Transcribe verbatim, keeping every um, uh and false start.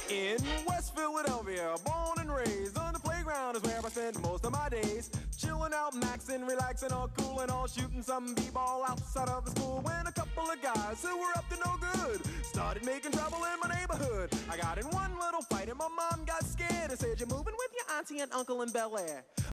In West Philadelphia, born and raised, on the playground is where I spend most of my days. Chilling out, maxing, relaxing, all cool and all, shooting some b-ball outside of the school. When a couple of guys who were up to no good started making trouble in my neighborhood. I got in one little fight and my mom got scared and said, "You're moving with your auntie and uncle in Bel Air."